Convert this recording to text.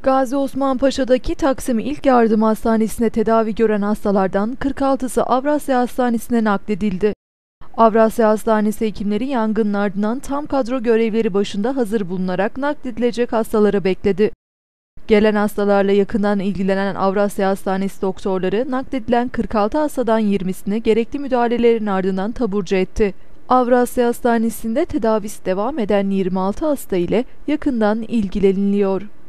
Gazi Osman Paşa'daki Taksim İlk Yardım Hastanesi'nde tedavi gören hastalardan 46'sı Avrasya Hastanesi'ne nakledildi. Avrasya Hastanesi hekimleri yangının ardından tam kadro görevleri başında hazır bulunarak nakledilecek hastaları bekledi. Gelen hastalarla yakından ilgilenen Avrasya Hastanesi doktorları nakledilen 46 hastadan 20'sini gerekli müdahalelerin ardından taburcu etti. Avrasya Hastanesi'nde tedavisi devam eden 26 hasta ile yakından ilgileniliyor.